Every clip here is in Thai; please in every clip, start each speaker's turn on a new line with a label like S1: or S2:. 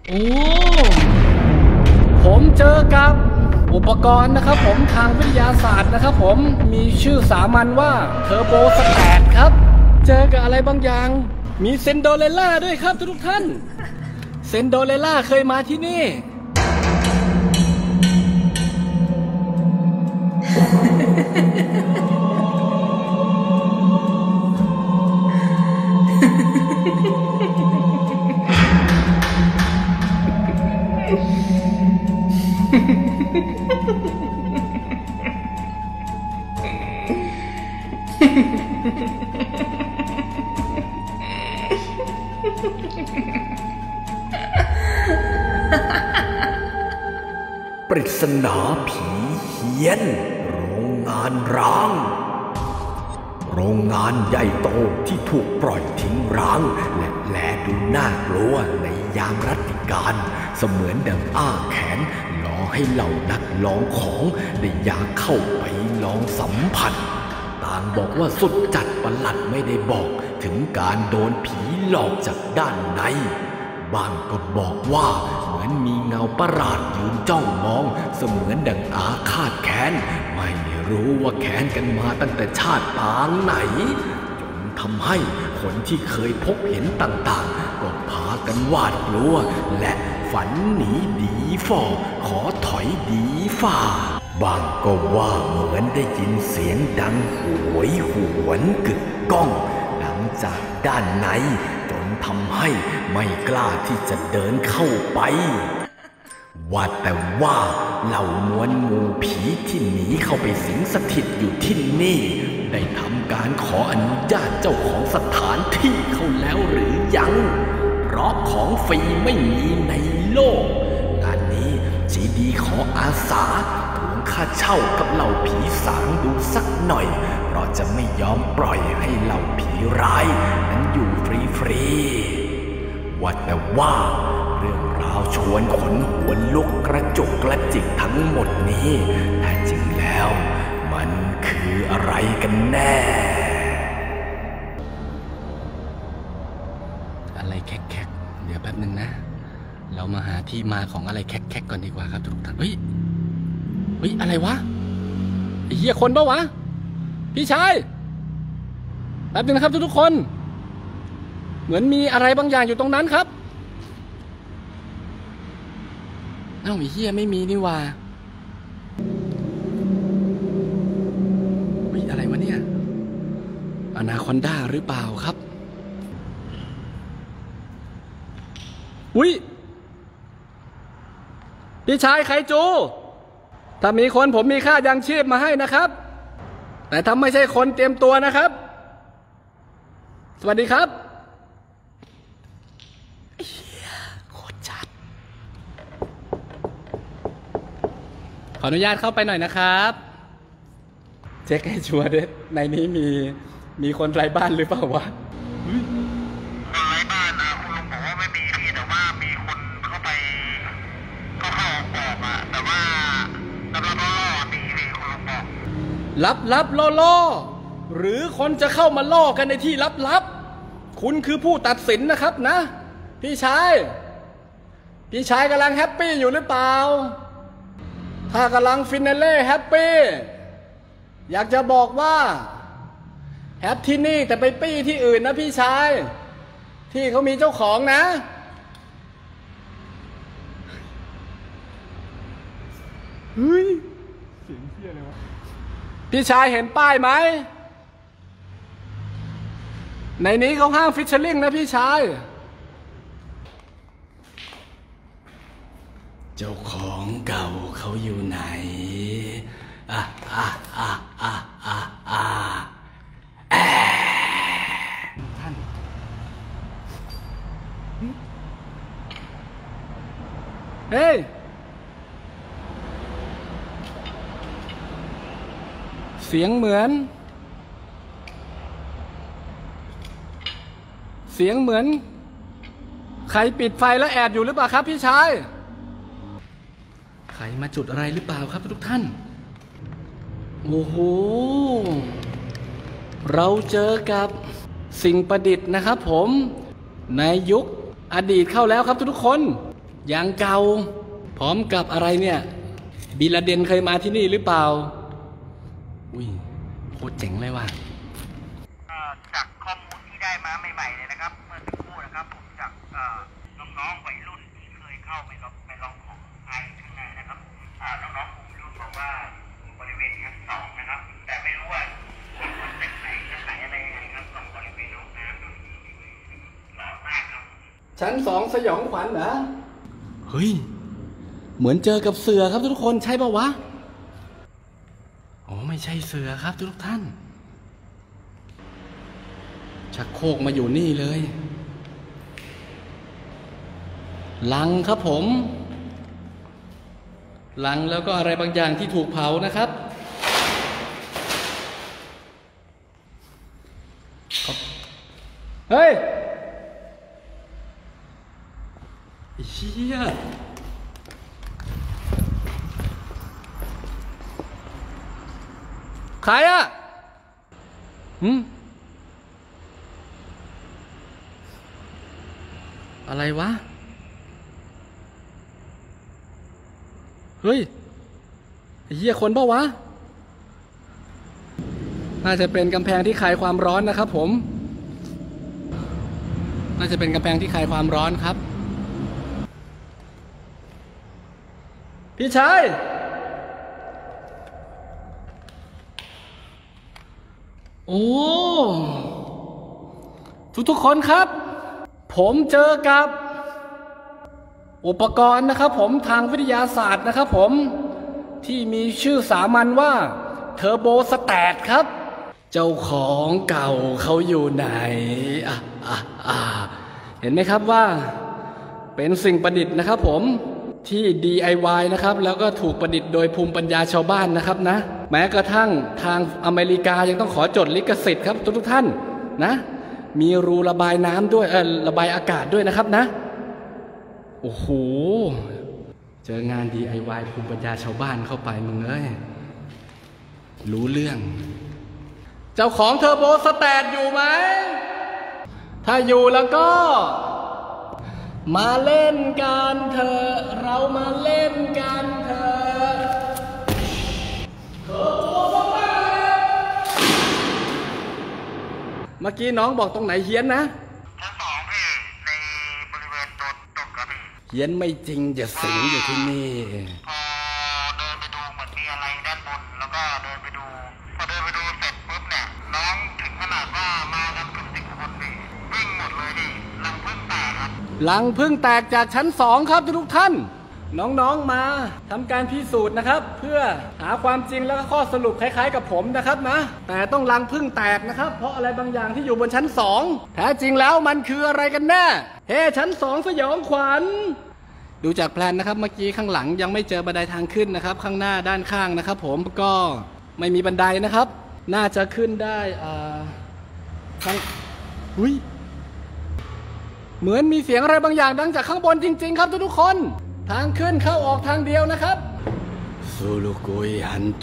S1: โอ้ผมเจอกับอุปกรณ์นะครับผมทางวิทยาศาสตร์นะครับผมมีชื่อสามัญว่าเทอร์โบสแตทครับเจอกับอะไรบางอย่างมีเซนโดเรลล่าด้วยครับทุกท่านเซนโดเรลล่าเคยมาที่นี่
S2: ปริศนาผีเฮี้ยนโรงงานร้างโรงงานใหญ่โตที่ถูกปล่อยทิ้งร้างและแลดูน่ากลัวในยามรัตติการเสมือนดังอ้าแขนรอให้เหล่านักลองของได้อยากเข้าไปลองสัมผัสต่างบอกว่าสุดจัดประหลัดไม่ได้บอกถึงการโดนผีหลอกจากด้านในบางก็บอกว่าเหมือนมีเงาประหลาดยืนจ้องมองเสมือนดังอาฆาตแค้นไม่รู้ว่าแค้นกันมาตั้งแต่ชาติปางไหนจนทำให้คนที่เคยพบเห็นต่างๆก็พากันหวาดกลัวและฝันหนีดีฝ่อขอถอยดีฝ่าบางก็ว่าเหมือนได้ยินเสียงดังโหยหวนกึกก้องดังจากด้านในจนทำให้ไม่กล้าที่จะเดินเข้าไปว่าแต่ว่าเหล่ามวลหมู่ผีที่หนีเข้าไปสิงสถิตอยู่ที่นี่ได้ทำการขออนุญาตเจ้าของสถานที่เขาแล้วหรือยังเพราะของฟรีไม่มีในโลกงานนี้จีดีขออาสาทวงค่าเช่ากับเหล่าผีสางดูสักหน่อยเพราะจะไม่ยอมปล่อยให้เหล่าผีร้ายนั้นอยู่ฟรีๆว่าแต่ว่าเรื่องราวชวนขนหัวลุกกระจุกกระจิกทั้งหมดนี้แท้จริงแล้วมันคืออะไรกันแน่
S1: อะไรแคกๆเดี๋ยวแป๊บนึงนะเรามาหาที่มาของอะไรแคกๆก่อนดีกว่าครับทุกท่านเฮ้ยอะไรวะไอ้เหี้ยคนปะวะพี่ชายแป๊บนึงนะครับทุกคนเหมือนมีอะไรบางอย่างอยู่ตรงนั้นครับไอ้เหี้ยไม่มีนี่ว่าอะไรวะเนี่ยอนาคอนดาหรือเปล่าครับอุ้ยพี่ชายไคจูถ้ามีคนผมมีค่ายังชีพมาให้นะครับแต่ถ้าไม่ใช่คนเตรียมตัวนะครับสวัสดีครับโคตรจัดขออนุญาตเข้าไปหน่อยนะครับเช็คให้ชัวร์ด้วยในนี้มีคนไร้บ้านหรือเปล่าวะ
S3: คนไร้บ้านนะคุณลุงบอกว่าไม่มีพี่แต่ว่ามีคนเข้าไปเข้าออกอ่ะแต่ว่ารับล่อมีพี่คุณลุงบอก
S1: ลับล่อหรือคนจะเข้ามาล่อกันในที่ลับคุณคือผู้ตัดสินนะครับนะพี่ชายกำลังแฮปปี้อยู่หรือเปล่าถ้ากำลังฟินาเล่แฮปปี้อยากจะบอกว่าแฮปที่นี่แต่ไปปี้ที่อื่นนะพี่ชายที่เขามีเจ้าของนะเฮ้ยเสียงเหี้ยเลยวะพี่ชายเห็นป้ายไหมในนี้เขาห้ามฟิชเชอร์ลิงนะพี่ชายเจ้าของเก่าเขาอยู่ไหนท่านเฮ้ยเสียงเหมือนใครปิดไฟแล้วแอบอยู่หรือเปล่าครับพี่ชายใครมาจุดอะไรหรือเปล่าครับทุกท่านโอ้โหเราเจอกับสิ่งประดิษฐ์นะครับผมในยุคอดีตเข้าแล้วครับทุกคนอย่างเก่าพร้อมกับอะไรเนี่ยบินลาเดนเคยมาที่นี่หรือเปล่าอุ้ยโคตรเจ๋งเลยว่ะ
S3: จากข้อมูลที่ได้มาใหม่ๆเลยนะครับเมื่อสักครู่นะครับผมจากน้องๆวัยรุ่นที่เคยเข้าไปลองของไอข้างในนะครับน้องๆผมรู้บอกว่าบริเวณชั้น2นะครับแต่ไม่รู้ว่ามันเป็นไหนอะไรยังไงครับตรงบริเวณห้องน้ำหลอนมากครับ
S1: ชั้น2สยองขวัญเหรอเฮ้ยเหมือนเจอกับเสือครับทุกคนใช่ป่าวะอ๋อไม่ใช่เสือครับทุกท่านชักโครกมาอยู่นี่เลยลังครับผมลังแล้วก็อะไรบางอย่างที่ถูกเผานะครับเฮ้ยเฮียใครอะอะไรวะเฮ้ยเหี้ยคนเปล่าวะน่าจะเป็นกำแพงที่คลายความร้อนนะครับผมน่าจะเป็นกำแพงที่คลายความร้อนครับพี่ชายโอ้ทุกคนครับผมเจอกับอุปกรณ์นะครับผมทางวิทยาศาสตร์นะครับผมที่มีชื่อสามัญว่าเทอร์โบสแตทครับเจ้าของเก่าเขาอยู่ไหนเห็นไหมครับว่าเป็นสิ่งประดิษฐ์นะครับผมที่ DIY นะครับแล้วก็ถูกประดิษฐ์โดยภูมิปัญญาชาวบ้านนะครับนะแม้กระทั่งทางอเมริกายังต้องขอจดลิขสิทธิ์ครับทุกท่านนะมีรูระบายน้ำด้วยระบายอากาศด้วยนะครับนะโอ้โหเจองาน DIY ภูมิปัญญาชาวบ้านเข้าไปมึงเอ้ยรู้เรื่องเจ้าของเทอร์โบสแตทอยู่ไหมถ้าอยู่แล้วก็มาเล่นกันเถอะเรามาเล่นกันเถอะเมื่อกี้น้องบอกตรงไหนเฮี้ยนนะ
S3: ชั้น2พี่ในบริเวณตรงกระบี่
S1: เฮี้ยนไม่จริงอย่าสิงอยู่ที่นี่
S3: พอเดินไปดูเหมือนมีอะไรด้านบนแล้วก็เดินไปดูพอเดินไปดูเสร็จปุ๊บเนี่ยน้องถึงขนาดว่ามากันเกือบ10 คนนี่วิ่งหมดเลยดิรังผึ้งแตกครับ
S1: รังผึ้งแตกจากชั้น2ครับทุกท่านน้องๆมาทำการพิสูจน์นะครับเพื่อหาความจริงแล้วก็ข้อสรุปคล้ายๆกับผมนะครับนะแต่ต้องรังผึ้งแตกนะครับเพราะอะไรบางอย่างที่อยู่บนชั้น2แท้จริงแล้วมันคืออะไรกันแน่เฮ้ชั้น2สยองขวัญดูจากแพลนนะครับเมื่อกี้ข้างหลังยังไม่เจอบันไดทางขึ้นนะครับข้างหน้าด้านข้างนะครับผมก็ไม่มีบันไดนะครับน่าจะขึ้นได้ข้างอุ้ยเหมือนมีเสียงอะไรบางอย่างดังจากข้างบนจริงๆครับทุกคนทางขึ้นเข้าออกทางเดียวนะครับซูรุกุยฮันโต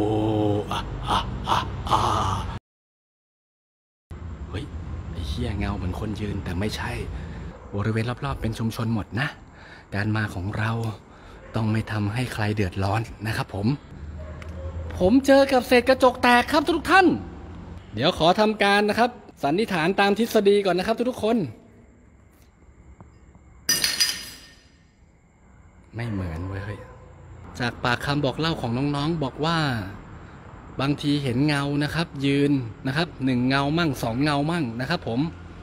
S1: เฮ้ยไอ้เหี้ยเงาเหมือนคนยืนแต่ไม่ใช่บริเวณรอบๆเป็นชุมชนหมดนะการมาของเราต้องไม่ทำให้ใครเดือดร้อนนะครับผมเจอกับเศษกระจกแตกครับทุกท่านเดี๋ยวขอทำการนะครับสันนิษฐานตามทฤษฎีก่อนนะครับทุกคนไม่เหมือนเว้ยจากปากคำบอกเล่าของน้องๆบอกว่าบางทีเห็นเงานะครับยืนนะครับ1 เงามั่ง2 เงามั่งนะครับผม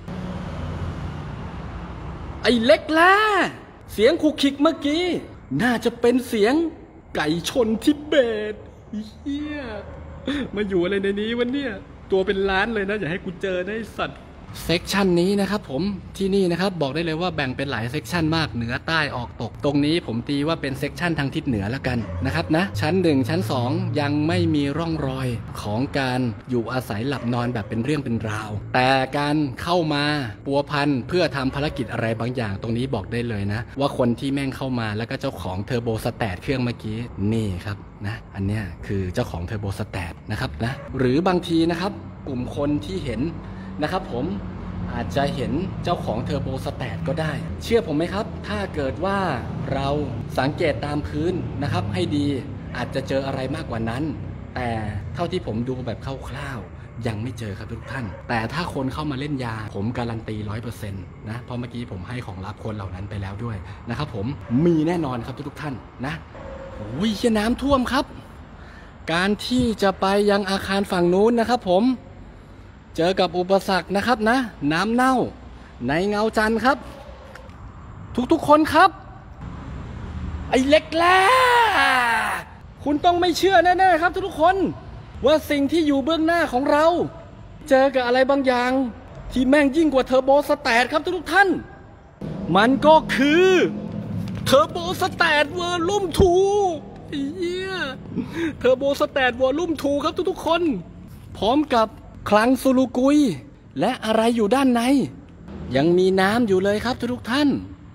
S1: ไอ้เล็กล่ะเสียงคุกคิกเมื่อกี้น่าจะเป็นเสียงไก่ชนทิเบตเฮียมาอยู่อะไรในนี้วะเนี่ยตัวเป็นล้านเลยนะอย่าให้กูเจอได้สัตว์เซกชันนี้นะครับผมที่นี่นะครับบอกได้เลยว่าแบ่งเป็นหลายเซกชันมากเหนือใต้ออกตกตรงนี้ผมตีว่าเป็นเซกชันทางทิศเหนือแล้วกันนะครับนะชั้น1ชั้น2ยังไม่มีร่องรอยของการอยู่อาศัยหลับนอนแบบเป็นเรื่องเป็นราวแต่การเข้ามาปัวพันเพื่อทำภารกิจอะไรบางอย่างตรงนี้บอกได้เลยนะว่าคนที่แม่งเข้ามาแล้วก็เจ้าของเทอร์โบสแตทเครื่องเมื่อกี้นี่ครับนะอันเนี้ยคือเจ้าของเทอร์โบสแตทนะครับนะหรือบางทีนะครับกลุ่มคนที่เห็นนะครับผมอาจจะเห็นเจ้าของเทอร์โบสแตทก็ได้ เชื่อผมไหมครับถ้าเกิดว่าเราสังเกตตามพื้นนะครับให้ดีอาจจะเจออะไรมากกว่านั้นแต่เท่าที่ผมดูแบบคร่าวๆยังไม่เจอครับทุกท่านแต่ถ้าคนเข้ามาเล่นยาผมการันตี 100% นะเพราะเมื่อกี้ผมให้ของลับคนเหล่านั้นไปแล้วด้วยนะครับผมมีแน่นอนครับทุกท่านนะอุ้ยน้ำท่วมครับการที่จะไปยังอาคารฝั่งนู้นนะครับผมเจอกับอุปสรรคนะครับนะน้ำเน่าในเงาจันทร์ครับทุกๆคนครับไอ้เล็กแล่คุณต้องไม่เชื่อแน่ๆครับทุกคนว่าสิ่งที่อยู่เบื้องหน้าของเราเจอกับอะไรบางอย่างที่แม่งยิ่งกว่าเทอร์โบสแตทครับทุกท่านมันก็คือเทอร์โบสแตทวอลลุ่ม2เทอร์โบสแตทวอลลุ่ม2ครับทุกคนพร้อมกับคลังซูลูกุยและอะไรอยู่ด้านในยังมีน้ำอยู่เลยครับทุกท่าน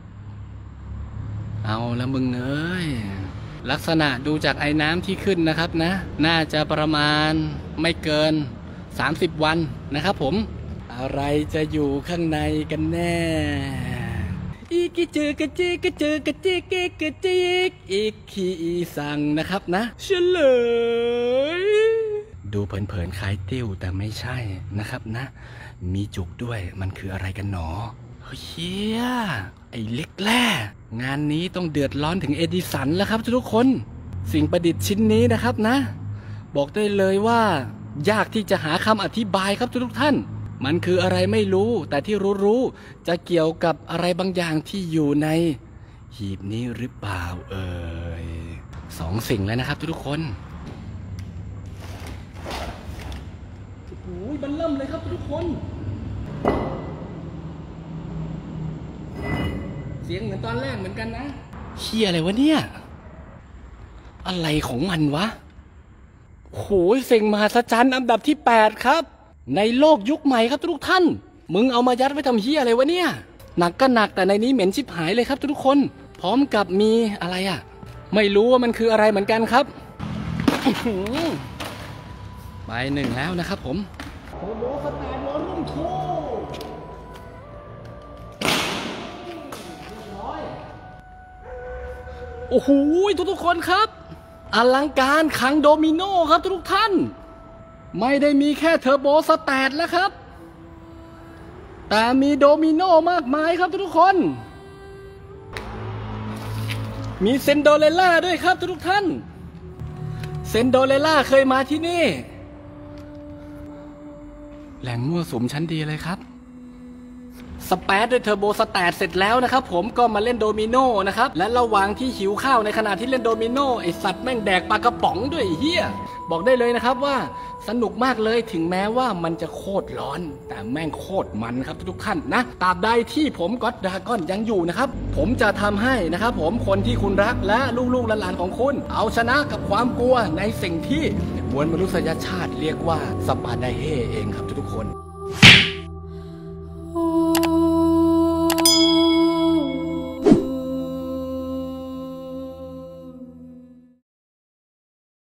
S1: เอาละมึงเอ้ยลักษณะดูจากไอ้น้ำที่ขึ้นนะครับนะน่าจะประมาณไม่เกิน30 วันนะครับผมอะไรจะอยู่ข้างในกันแน่อีกจือกระจิกกระจือกระจิกกระจิกอีกขี้สั่งนะครับนะเฉลยดูเผินๆคล้ายติ้วแต่ไม่ใช่นะครับนะมีจุกด้วยมันคืออะไรกันหนอเฮียไอ้เล็กแร่งานนี้ต้องเดือดร้อนถึงเอดิสันแล้วครับทุกคนสิ่งประดิษฐ์ชิ้นนี้นะครับนะบอกได้เลยว่ายากที่จะหาคำอธิบายครับทุกท่านมันคืออะไรไม่รู้แต่ที่รู้จะเกี่ยวกับอะไรบางอย่างที่อยู่ในหีบนี้หรือเปล่า2 สิ่งแล้วนะครับทุกคนโอ้โหบันเริ่มเลยครับทุกคนเสียงเหมือนตอนแรกเหมือนกันนะเฮียอะไรวะเนี่ยอะไรของมันวะโหสิ่งมหัศจรรย์อันดับที่8ครับในโลกยุคใหม่ครับทุกท่านมึงเอามายัดไว้ทำเฮียอะไรวะเนี่ยหนักก็หนักแต่ในนี้เหม็นชิบหายเลยครับทุกคนพร้อมกับมีอะไรอ่ะไม่รู้ว่ามันคืออะไรเหมือนกันครับไป1แล้วนะครับผมโอ้โหสแตนวอลลุ่ม2โอ้โหทุกคนครับอลังการขังโดมิโนครับทุกท่านไม่ได้มีแค่เทอร์โบสแตทแล้วครับแต่มีโดมิโนมากมายครับทุกคนมีเซนโดเรล่าด้วยครับทุกท่านเซนโดเรล่าเคยมาที่นี่แหล่งมั่วสุมชั้นดีเลยครับสเปซด้วยเทอร์โบสแตทเสร็จแล้วนะครับผมก็มาเล่นโดมิโนนะครับและระหว่างที่หิวข้าวในขณะที่เล่นโดมิโนไอสัตว์แม่งแดกปลากระป๋องด้วยเฮียบอกได้เลยนะครับว่าสนุกมากเลยถึงแม้ว่ามันจะโคตรร้อนแต่แม่งโคตรมันครับทุกท่านนะตราบใดที่ผมก็อดดราก้อนยังอยู่นะครับผมจะทำให้นะครับผมคนที่คุณรักและลูกๆหลานๆของคุณเอาชนะกับความกลัวในสิ่งที่มวลมนุษยชาติเรียกว่าสปาไดเฮเองครับทุกคน